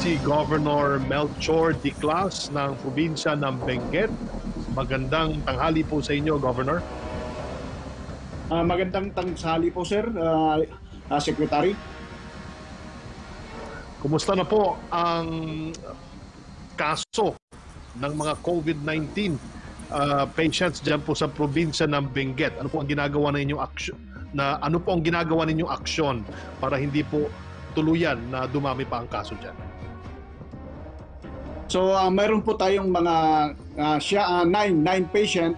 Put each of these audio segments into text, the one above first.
si Governor Melchor Diclas ng probinsya ng Benguet. Magandang tanghali po sa inyo, Governor. Magandang tanghali po, sir, Secretary. Kumusta na po ang kaso ng mga COVID-19 patients diyan po sa probinsya ng Benguet? Ano po ang ginagawa ninyong aksyon para hindi po tuluyan na dumami pa ang kaso diyan? So, mayroon po tayong mga 9 patient,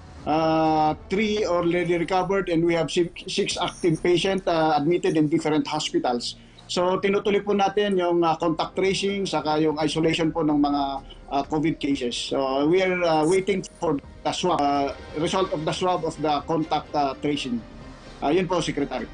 3 already recovered, and we have 6 active patient admitted in different hospitals. So, tinutuloy po natin yung contact tracing saka yung isolation po ng mga COVID cases. So, we are waiting for the swab, result of the swab of the contact tracing. Yun po, Secretary.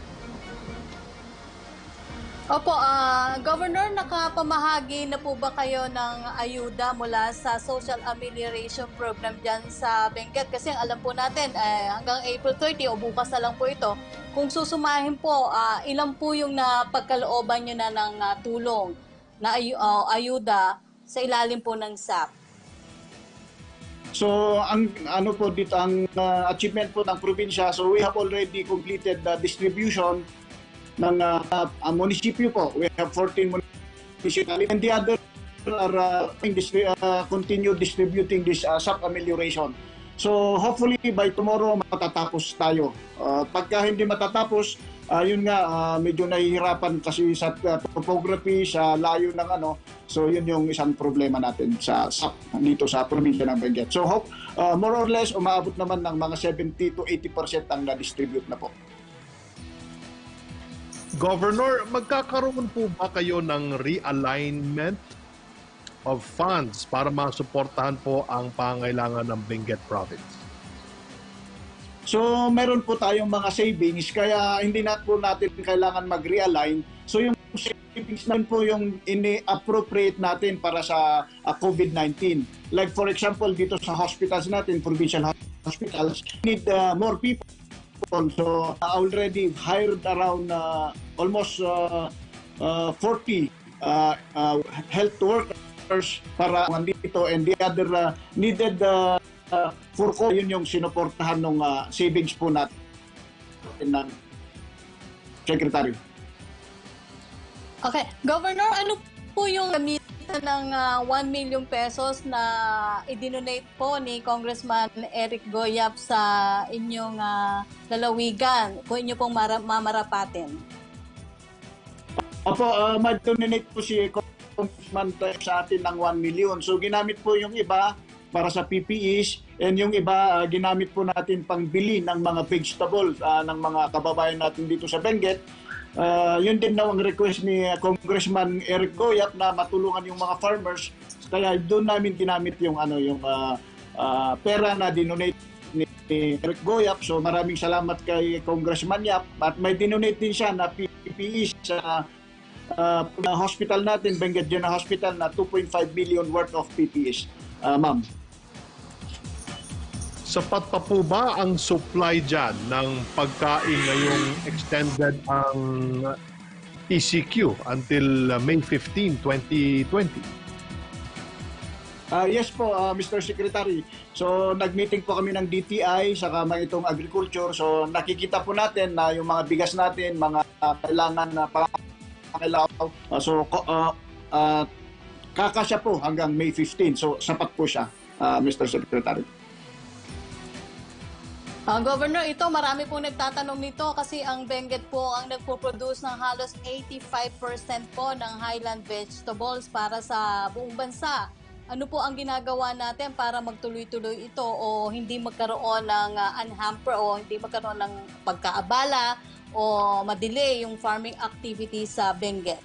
Opo, Governor, nakapamahagi na po ba kayo ng ayuda mula sa Social Amelioration Program dyan sa Benguet? Kasi ang alam po natin, hanggang April 30 o bukas na lang po ito, kung susumahin po, ilan po yung napagkalooban nyo na ng tulong na ayuda sa ilalim po ng SAP? So, ang achievement po ng probinsya, so we have already completed the distribution ng munisipyo po. We have 14 municipalities and the other are continue distributing this SAP amelioration. So hopefully by tomorrow matatapos tayo. Pagka hindi matatapos, yun nga, medyo nahihirapan kasi sa topography, sa layo ng so yun yung isang problema natin sa SAP dito sa probinsya ng Benguet. So hope more or less umaabot naman ng mga 70 to 80% ang na-distribute na po. Governor, magkakaroon po ba kayo ng realignment of funds para masuportahan po ang pangailangan ng Benguet Province? So, meron po tayong mga savings, kaya hindi na po natin kailangan mag-realign. So, yung savings naman po yung ini-appropriate natin para sa COVID-19. Like for example, dito sa hospitals natin, provincial hospitals, need more people. So, already hired around almost 40 health workers para nandito, and the other needed for yun yung sinuportahan ng savings po natin ng Secretary. Okay. Governor, ano po yung gamitan ng 1 million pesos na idinonate po ni Congressman Eric Goyap sa inyong lalawigan kung inyo pong mamarapatin? Opo, mag-donate po si Congressman sa atin ng 1 million. So ginamit po yung iba para sa PPEs, and yung iba ginamit po natin pang bili ng mga vegetables ng mga kababayan natin dito sa Benguet. Yun din daw ang request ni Congressman Eric Goyap na matulungan yung mga farmers. Kaya doon namin ginamit yung pera na dinonate ni Eric Goyap. So maraming salamat kay Congressman Yap. At may dinonate din siya na PPE sa hospital natin, Benguet General Hospital, na 2.5 million worth of PPEs. Ma'am. Sapat pa po ba ang supply dyan ng pagkain ngayong extended ang ECQ until May 15, 2020? Yes po, Mr. Secretary. So, nag-meeting po kami ng DTI sa kamay itong agriculture. So, nakikita po natin na yung mga bigas natin, mga kailangan na pangailangan. Kakasya po hanggang May 15. So, sapat po siya, Mr. Secretary. Governor, ito marami po nagtatanong nito kasi ang Benguet po ang nagpo-produce ng halos 85% po ng highland vegetables para sa buong bansa. Ano po ang ginagawa natin para magtuloy-tuloy ito o hindi magkaroon ng unhamper o hindi magkaroon ng pagkaabala o madelay yung farming activity sa Benguet?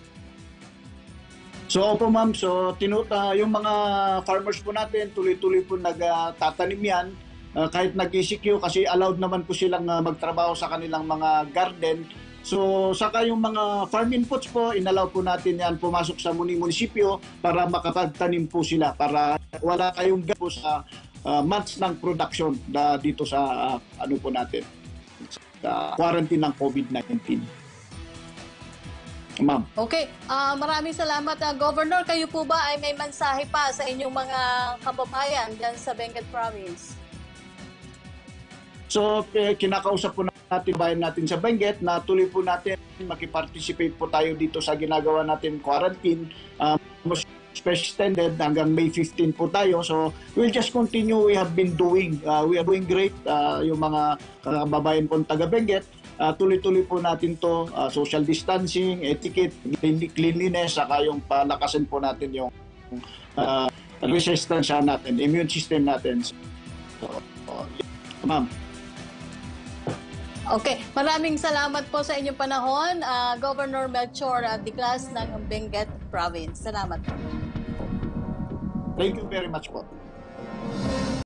So opo ma'am, so yung mga farmers po natin tuloy-tuloy po nagtatanim yan. Kahit nag-ECQ kasi allowed naman po silang magtrabaho sa kanilang mga garden. So saka yung mga farm inputs po, inallow po natin yan pumasok sa munisipyo para makapagtanim po sila para wala kayong gap po sa months ng production dito sa quarantine ng COVID-19. Ma'am. Okay, maraming salamat, Governor. Kayo po ba ay may mensahe pa sa inyong mga kababayan dyan sa Benguet Province? So, kinakausap po natin bayan natin sa Benguet na tuloy po natin makiparticipate po tayo dito sa ginagawa natin quarantine. Most extended hanggang May 15 po tayo. So, we'll just continue. We have been doing. We are doing great. Yung mga kababayan pong taga Benguet. Tuloy-tuloy po natin to, social distancing, etiquette, cleanliness, saka yung palakasin po natin yung resistance natin, immune system natin. So, ma'am. Okay, maraming salamat po sa inyong panahon, Governor Melchor Diclas ng Benguet Province. Salamat po. Thank you very much po.